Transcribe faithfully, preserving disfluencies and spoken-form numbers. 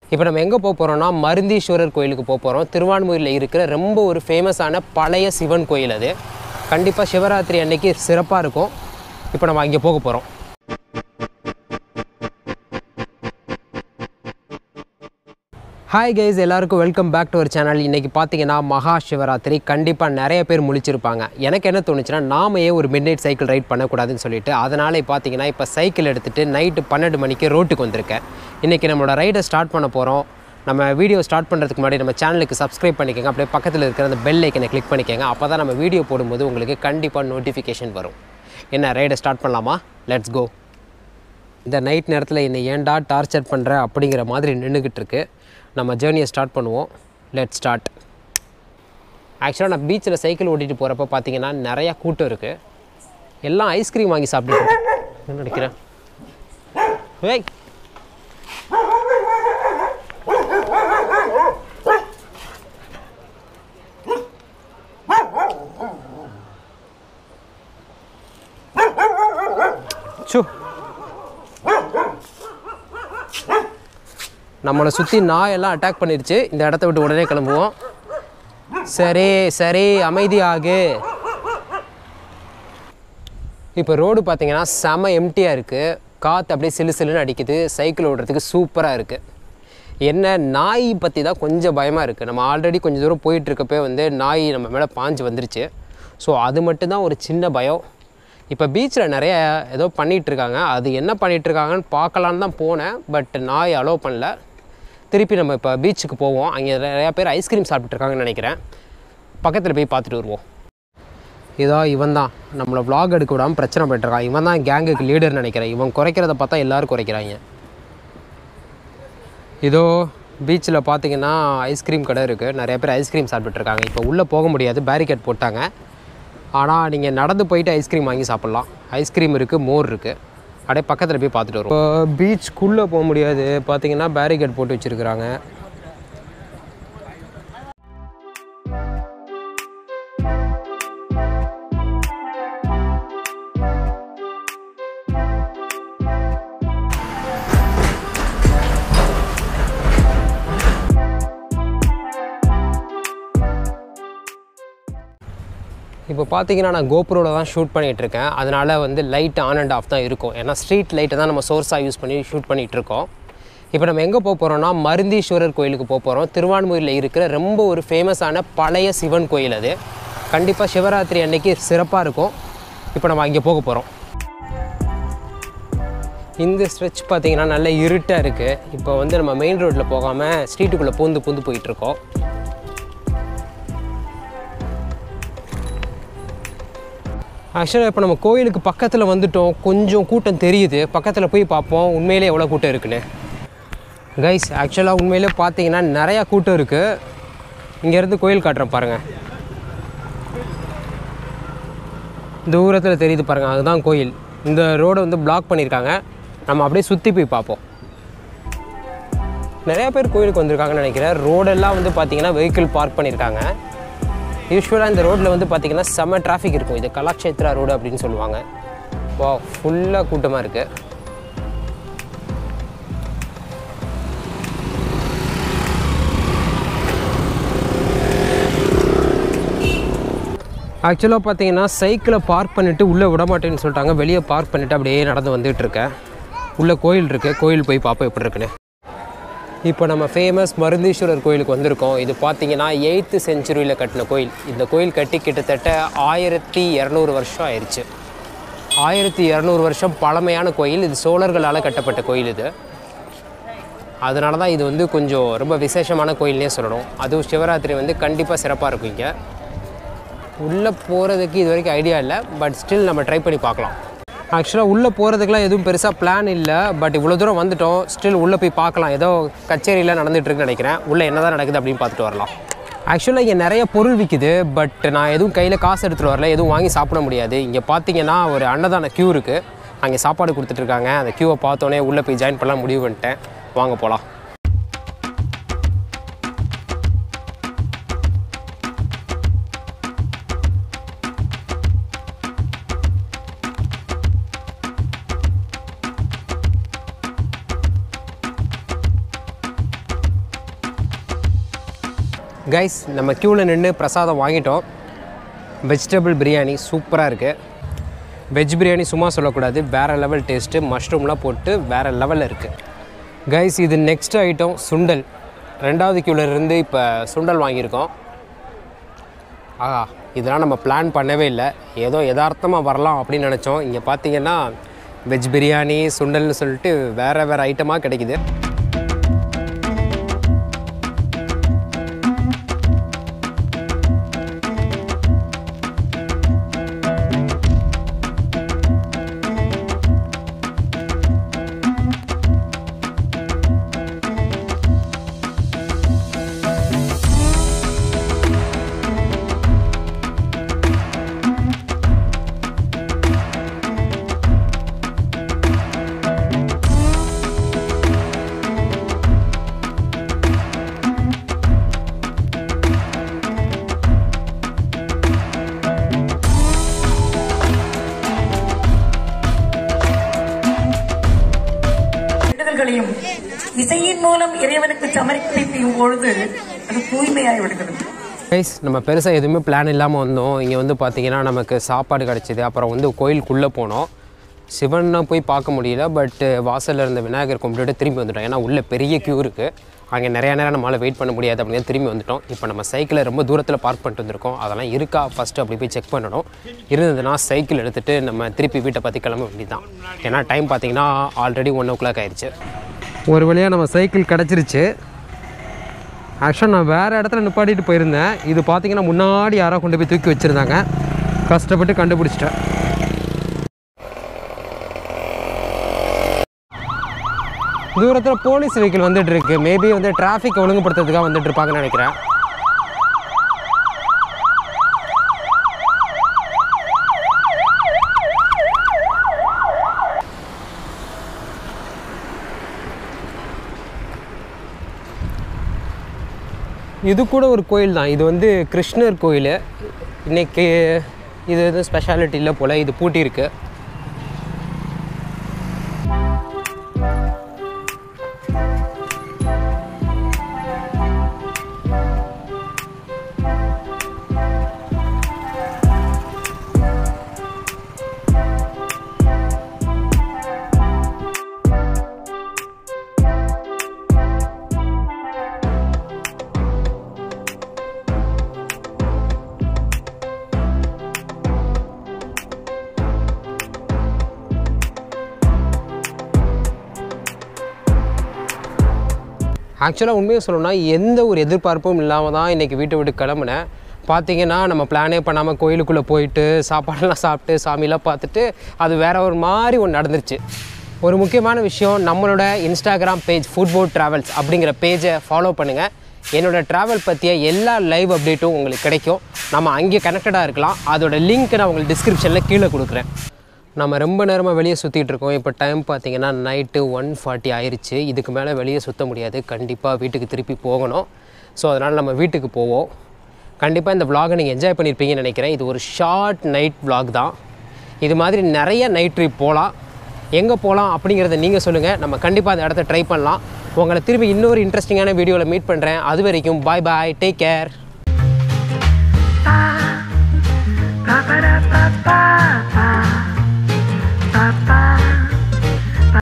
இப்போ நம்ம எங்கே போக போகிறோம்னா மருந்தீஸ்வரர் கோயிலுக்கு போக போகிறோம். திருவான்மூரில் இருக்கிற ரொம்ப ஒரு ஃபேமஸான பழைய சிவன் கோயில் அது. கண்டிப்பாக சிவராத்திரி அன்னைக்கு சிறப்பாக இருக்கும். இப்போ நம்ம அங்கே போக போகிறோம். ஹாய் கைஸ், எல்லாருக்கும் welcome back to our channel. இன்றைக்கி பார்த்தீங்கன்னா மகா சிவராத்திரி. கண்டிப்பாக நிறைய பேர் முழிச்சிருப்பாங்க. எனக்கு என்ன தோணுச்சுன்னா, நாம ஏன் ஒரு மிட் நைட் சைக்கிள் ரைட் பண்ணக்கூடாதுன்னு சொல்லிட்டு அதனால் பார்த்தீங்கன்னா இப்போ சைக்கிள் எடுத்துகிட்டு நைட்டு பன்னெண்டு மணிக்கு ரோட்டுக்கு வந்திருக்கேன். இன்றைக்கி நம்மளோட ரைடை ஸ்டார்ட் பண்ண போகிறோம். நம்ம வீடியோ ஸ்டார்ட் பண்ணுறதுக்கு முன்னாடி நம்ம சேனலுக்கு சப்ஸ்கிரைப் பண்ணிக்கோங்க. அப்படியே பக்கத்தில் இருக்கிற அந்த பெல் ஐக்கனை கிளிக் பண்ணிக்கோங்க. அப்போ தான் நம்ம வீடியோ போடும்போது உங்களுக்கு கண்டிப்பாக நோட்டிஃபிகேஷன் வரும். என்ன, ரைடை ஸ்டார்ட் பண்ணலாமா? Let's go. இந்த நைட் நேரத்தில் என்னை ஏன்டா டார்ச்சர் பண்ணுற அப்படிங்கிற மாதிரி நின்றுக்கிட்டு இருக்கு. நம்ம ஜேர்னியை ஸ்டார்ட் பண்ணுவோம். Let start. ஆக்சுவலாக நான் பீச்சில் சைக்கிள் ஓட்டிகிட்டு போகிறப்ப பார்த்தீங்கன்னா நிறையா கூட்டம் இருக்குது. எல்லாம் ஐஸ்கிரீம் வாங்கி சாப்பிட்டுட்டு நினைக்கிறேன். ஏய், சு நம்மளை சுற்றி நாயெல்லாம் அட்டாக் பண்ணிடுச்சு. இந்த இடத்த விட்டு உடனே கிளம்புவோம். சரி சரி, அமைதியாகு. இப்போ ரோடு பார்த்தீங்கன்னா செம எம்டியாக இருக்குது. காற்று அப்படியே சிலு சிலுன்னு அடிக்குது. சைக்கிள் ஓடுறதுக்கு சூப்பராக இருக்குது. என்ன, நாய் பற்றி தான் கொஞ்சம் பயமாக இருக்குது. நம்ம ஆல்ரெடி கொஞ்சம் தூரம் போயிட்டுருக்கப்போ வந்து நாய் நம்ம மேலே பாஞ்சு வந்துருச்சு. ஸோ அது மட்டும்தான் ஒரு சின்ன பயம். இப்போ பீச்சில் நிறைய ஏதோ பண்ணிகிட்ருக்காங்க. அது என்ன பண்ணிகிட்ருக்காங்கன்னு பார்க்கலான்னு தான் போனேன். பட் நாய் அலோவ் பண்ணல. திருப்பி நம்ம இப்போ பீச்சுக்கு போவோம். அங்கே நிறையா பேர் ஐஸ்கிரீம் சாப்பிட்டுருக்காங்கன்னு நினைக்கிறேன். பக்கத்தில் போய் பார்த்துட்டு வருவோம். இதோ இவன் தான் நம்மளை விளாக் எடுக்க விடாமல் பிரச்சனை பண்ணிட்டுருக்கான். இவன் தான் கேங்குக்கு லீடர்னு நினைக்கிறேன். இவன் குறைக்கிறத பார்த்தா எல்லோரும் குறைக்கிறாங்க. இதோ பீச்சில் பார்த்தீங்கன்னா ஐஸ்கிரீம் கடை இருக்குது. நிறைய பேர் ஐஸ்கிரீம் சாப்பிட்டுருக்காங்க. இப்போ உள்ளே போக முடியாது, பேரிகேட் போட்டாங்க. ஆனால் நீங்கள் நடந்து போயிட்டு ஐஸ்கிரீம் வாங்கி சாப்பிட்லாம். ஐஸ்கிரீம் இருக்குது, மோர் இருக்குது. அப்படியே பக்கத்தில் போய் பார்த்துட்டு வரும். இப்போ பீச்சுக்குள்ளே போக முடியாது, பார்த்தீங்கன்னா பேரிகேட் போட்டு வச்சுருக்குறாங்க. இப்போ பார்த்தீங்கன்னா நான் கோப்ரோவில் தான் ஷூட் பண்ணிகிட்ருக்கேன். அதனால் வந்து லைட் ஆன் அண்ட் ஆஃப் தான் இருக்கும். ஏன்னா ஸ்ட்ரீட் லைட்டை தான் நம்ம சோர்ஸாக யூஸ் பண்ணி ஷூட் பண்ணிகிட்ருக்கோம். இப்போ நம்ம எங்கே போக போகிறோம்னா மருந்தீஸ்வரர் கோயிலுக்கு போக போகிறோம். திருவான்மூரில் இருக்கிற ரொம்ப ஒரு ஃபேமஸான பழைய சிவன் கோயில் அது. கண்டிப்பாக சிவராத்திரி அன்னைக்கு சிறப்பாக இருக்கும். இப்போ நம்ம அங்கே போக போகிறோம். இந்த ஸ்ட்ரெச் பார்த்திங்கன்னா நல்ல இருட்டாக இருக்குது. இப்போ வந்து நம்ம மெயின் ரோட்டில் போகாமல் ஸ்ட்ரீட்டுக்குள்ளே பூந்து பூந்து போயிட்டுருக்கோம். ஆக்சுவலாக இப்போ நம்ம கோயிலுக்கு பக்கத்தில் வந்துட்டோம். கொஞ்சம் கூட்டம் தெரியுது. பக்கத்தில் போய் பார்ப்போம் உண்மையிலே எவ்வளோ கூட்டம் இருக்குன்னு. கைஸ், ஆக்சுவலாக உண்மையிலே பார்த்தீங்கன்னா நிறையா கூட்டம் இருக்குது. இங்கேருந்து கோயில் காட்டுறேன் பாருங்கள். தூரத்தில் தெரியுது பாருங்கள், அதுதான் கோயில். இந்த ரோடை வந்து பிளாக் பண்ணியிருக்காங்க. நம்ம அப்படியே சுற்றி போய் பார்ப்போம். நிறையா பேர் கோயிலுக்கு வந்திருக்காங்கன்னு நினைக்கிறேன். ரோடெல்லாம் வந்து பார்த்திங்கன்னா வெஹிக்கிள் பார்க் பண்ணியிருக்காங்க. யூஸ்வலாக இந்த ரோட்டில் வந்து பார்த்திங்கன்னா செம்ம டிராஃபிக் இருக்கும். இது கலாக்ஷேத்ரா ரோடு அப்படின்னு சொல்லுவாங்க. வா, ஃபுல்லாக கூட்டமாக இருக்குது. ஆக்சுவலாக பார்த்தீங்கன்னா சைக்கிளை பார்க் பண்ணிவிட்டு உள்ளே விட மாட்டேன்னு சொல்லிட்டாங்க. வெளியே பார்க் பண்ணிவிட்டு அப்படியே நடந்து வந்துகிட்டு இருக்கேன். உள்ளே கோயில் இருக்குது. கோயில் போய் பார்ப்போம் எப்படி இருக்குன்னு. இப்போ நம்ம ஃபேமஸ் மருந்தீஸ்வரர் கோயிலுக்கு வந்திருக்கோம். இது பார்த்திங்கன்னா எயித்து செஞ்சுரியில் கட்டின கோயில். இந்த கோயில் கட்டி கிட்டத்தட்ட ஆயிரத்தி இரநூறு வருஷம் ஆயிடுச்சு. ஆயிரத்தி இரநூறு வருஷம் பழமையான கோயில். இது சோழர்களால் கட்டப்பட்ட கோயில் இது. அதனால தான் இது வந்து கொஞ்சம் ரொம்ப விசேஷமான கோயில்னே சொல்லணும். அதுவும் சிவராத்திரி வந்து கண்டிப்பாக சிறப்பாக இருக்கும். இங்கே உள்ளே போகிறதுக்கு இது வரைக்கும் ஐடியா இல்லை. பட் ஸ்டில் நம்ம ட்ரை பண்ணி பார்க்கலாம். ஆக்சுவலாக உள்ளே போகிறதுக்குலாம் எதுவும் பெருசாக பிளான் இல்லை. பட் இவ்வளோ தூரம் வந்துவிட்டோம். ஸ்டில் உள்ளே போய் பார்க்கலாம். ஏதோ கச்சேரியில் நடந்துகிட்ருக்குன்னு நினைக்கிறேன். உள்ளே என்ன தான் நடக்குது அப்படின்னு பார்த்துட்டு வரலாம். ஆக்சுவலாக இங்கே நிறைய பொருள் விற்கிது. பட் நான் எதுவும் கையில் காசு எடுத்துகிட்டு வரல. எதுவும் வாங்கி சாப்பிட முடியாது. இங்கே பார்த்தீங்கன்னா ஒரு அன்னதான க்யூ இருக்குது. அங்கே சாப்பாடு கொடுத்துட்ருக்காங்க. அந்த க்யூவை பார்த்தோன்னே உள்ளே போய் ஜாயின் பண்ணலாம் முடிவு பண்ணிட்டேன். வாங்க போகலாம். கைஸ் நம்ம க்யூவில் நின்று பிரசாதம் வாங்கிட்டோம். வெஜிடபிள் பிரியாணி சூப்பராக இருக்குது. வெஜ் பிரியாணி சும்மா சொல்லக்கூடாது, வேறு லெவல் டேஸ்ட்டு. மஷ்ரூம்லாம் போட்டு வேறு லெவலில் இருக்குது. கைஸ் இது நெக்ஸ்ட் ஐட்டம் சுண்டல். ரெண்டாவது க்யூவில் இருந்து இப்போ சுண்டல் வாங்கியிருக்கோம். ஆ இதெல்லாம் நம்ம பிளான் பண்ணவே இல்லை, ஏதோ யதார்த்தமாக வரலாம் அப்படின்னு நினச்சோம். இங்கே பார்த்தீங்கன்னா வெஜ் பிரியாணி சுண்டல்னு சொல்லிட்டு வேறு வேறு ஐட்டமாக கிடைக்குது. இசையின் மூலம் இறைவனுக்கு சமர்ப்பிக்கும் பொழுது அது தூய்மையாகி விடுகிறது. கைஸ் நம்ம பெருசாக எதுவுமே பிளான் இல்லாமல் வந்தோம். இங்கே வந்து பார்த்தீங்கன்னா நமக்கு சாப்பாடு கிடச்சிது. அப்புறம் வந்து கோயிலுக்குள்ளே போனோம். சிவனை போய் பார்க்க முடியல, பட் வாசலில் இருந்த விநாயகர் கும்பிட்டுட்டு திரும்பி வந்துட்டோம். ஏன்னா உள்ளே பெரிய க்யூ இருக்குது, அங்கே நிறையா நேரம் நம்மளால் வெயிட் பண்ண முடியாது அப்படின்னு திரும்பி வந்துட்டோம். இப்போ நம்ம சைக்கிளை ரொம்ப தூரத்தில் பார்க் பண்ணிட்டு வந்திருக்கோம். அதெல்லாம் இருக்கா ஃபஸ்ட்டு அப்படி போய் செக் பண்ணணும். இருந்ததுன்னா சைக்கிள் எடுத்துகிட்டு நம்ம திருப்பி வீட்டை பற்றி கிளம்ப வேண்டியதான். ஏன்னா டைம் பார்த்திங்கன்னா ஆல்ரெடி ஒன் ஓ கிளாக் ஆயிடுச்சு. ஒரு வழியாக நம்ம சைக்கிள் கிடச்சிருச்சு. ஆக்சுவலாக நான் வேறு இடத்துல நிப்பாட்டிட்டு போயிருந்தேன். இது பார்த்திங்கன்னா முன்னாடி யாரோ கொண்டு போய் தூக்கி வச்சுருந்தாங்க. கஷ்டப்பட்டு கண்டுபிடிச்சிட்டேன். தூரத்தில் போலீஸ் வெஹிக்கிள் வந்துட்டுருக்கு. மேபி வந்து டிராஃபிக் ஒழுங்குபடுத்துறதுக்காக வந்துட்டு இருப்பாங்கன்னு நினைக்கிறேன். இது கூட ஒரு கோயில் தான். இது வந்து கிருஷ்ணர் கோயில். இன்றைக்கி இது எதுவும் ஸ்பெஷாலிட்டி இல்லை போல், இது பூட்டியிருக்கு. ஆக்சுவலாக உண்மையாக சொல்லணும்னா எந்த ஒரு எதிர்பார்ப்பும் இல்லாமல் தான் இன்றைக்கி வீட்டை விட்டு கிளம்புனேன். பார்த்திங்கன்னா நம்ம பிளானே பண்ணாமல் கோயிலுக்குள்ளே போயிட்டு சாப்பாடெல்லாம் சாப்பிட்டு சாமியெல்லாம் பார்த்துட்டு அது வேறு ஒரு மாதிரி ஒன்று நடந்துருச்சு. ஒரு முக்கியமான விஷயம், நம்மளோட இன்ஸ்டாகிராம் பேஜ் ஃபுட்போட் ட்ராவல்ஸ் அப்படிங்கிற பேஜை ஃபாலோ பண்ணுங்கள். என்னோடய ட்ராவல் பற்றிய எல்லா லைவ் அப்டேட்டும் உங்களுக்கு கிடைக்கும். நம்ம அங்கே கனெக்டடாக இருக்கலாம். அதோட லிங்க் நான் உங்களுக்கு டிஸ்கிரிப்ஷனில் கீழே கொடுக்குறேன். நம்ம ரொம்ப நேரமாக வெளியே சுற்றிட்டு இருக்கோம். இப்போ டைம் பார்த்திங்கன்னா நைட்டு ஒன் ஃபார்ட்டி ஆயிடுச்சு. இதுக்கு மேலே வெளியே சுற்ற முடியாது, கண்டிப்பாக வீட்டுக்கு திருப்பி போகணும். ஸோ அதனால் நம்ம வீட்டுக்கு போவோம். கண்டிப்பாக இந்த விலாகை நீங்கள் என்ஜாய் பண்ணியிருப்பீங்கன்னு நினைக்கிறேன். இது ஒரு ஷார்ட் நைட் விலாக் தான். இது மாதிரி நிறைய நைட் ட்ரிப் போகலாம். எங்கே போகலாம் அப்படிங்கிறத நீங்கள் சொல்லுங்கள். நம்ம கண்டிப்பாக அந்த இடத்த ட்ரை பண்ணலாம். உங்களை திரும்பி இன்னொரு இன்ட்ரெஸ்டிங்கான வீடியோவில் மீட் பண்ணுறேன். அது வரைக்கும் பாய் பாய், டேக் கேர்.